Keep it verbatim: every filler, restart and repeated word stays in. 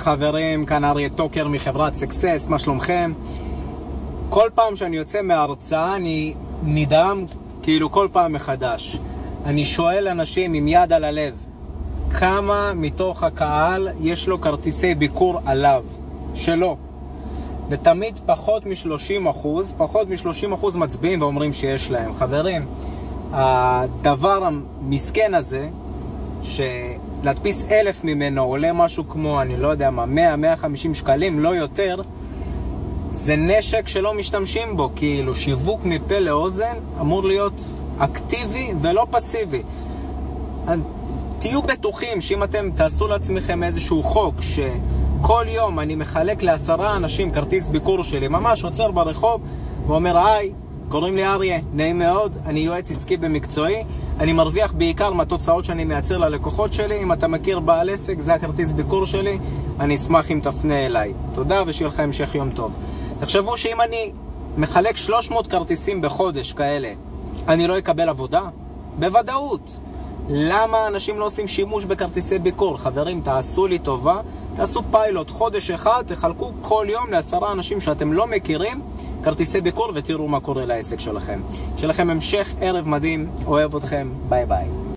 חברים, כאן אריה טוקר מחברת סקסס, מה שלומכם? כל פעם שאני יוצא מההרצאה אני נדהם כאילו כל פעם מחדש. אני שואל אנשים עם יד על הלב, כמה מתוך הקהל יש לו כרטיסי ביקור עליו? שלא. ותמיד פחות מ-שלושים אחוז, פחות מ-שלושים אחוז מצביעים ואומרים שיש להם. חברים, הדבר המסכן הזה, שלהדפיס אלף ממנו עולה משהו כמו, אני לא יודע מה, מאה עד מאה וחמישים שקלים, לא יותר, זה נשק שלא משתמשים בו, כאילו שיווק מפה לאוזן אמור להיות אקטיבי ולא פסיבי. תהיו בטוחים שאם אתם תעשו לעצמכם איזשהו חוק שכל יום אני מחלק לעשרה אנשים כרטיס ביקור שלי, ממש עוצר ברחוב ואומר, היי, קוראים לי אריה, נעים מאוד, אני יועץ עסקי במקצועי, אני מרוויח בעיקר מהתוצאות שאני מייצר ללקוחות שלי, אם אתה מכיר בעל עסק, זה הכרטיס ביקור שלי, אני אשמח אם תפנה אליי. תודה ושיהיה לך המשך יום טוב. תחשבו שאם אני מחלק שלוש מאות כרטיסים בחודש כאלה, אני לא אקבל עבודה? בוודאות. למה אנשים לא עושים שימוש בכרטיסי ביקור? חברים, תעשו לי טובה, תעשו פיילוט חודש אחד, תחלקו כל יום לעשרה אנשים שאתם לא מכירים כרטיסי ביקור ותראו מה קורה לעסק שלכם. שיהיה לכם המשך ערב מדהים, אוהב אתכם, ביי ביי.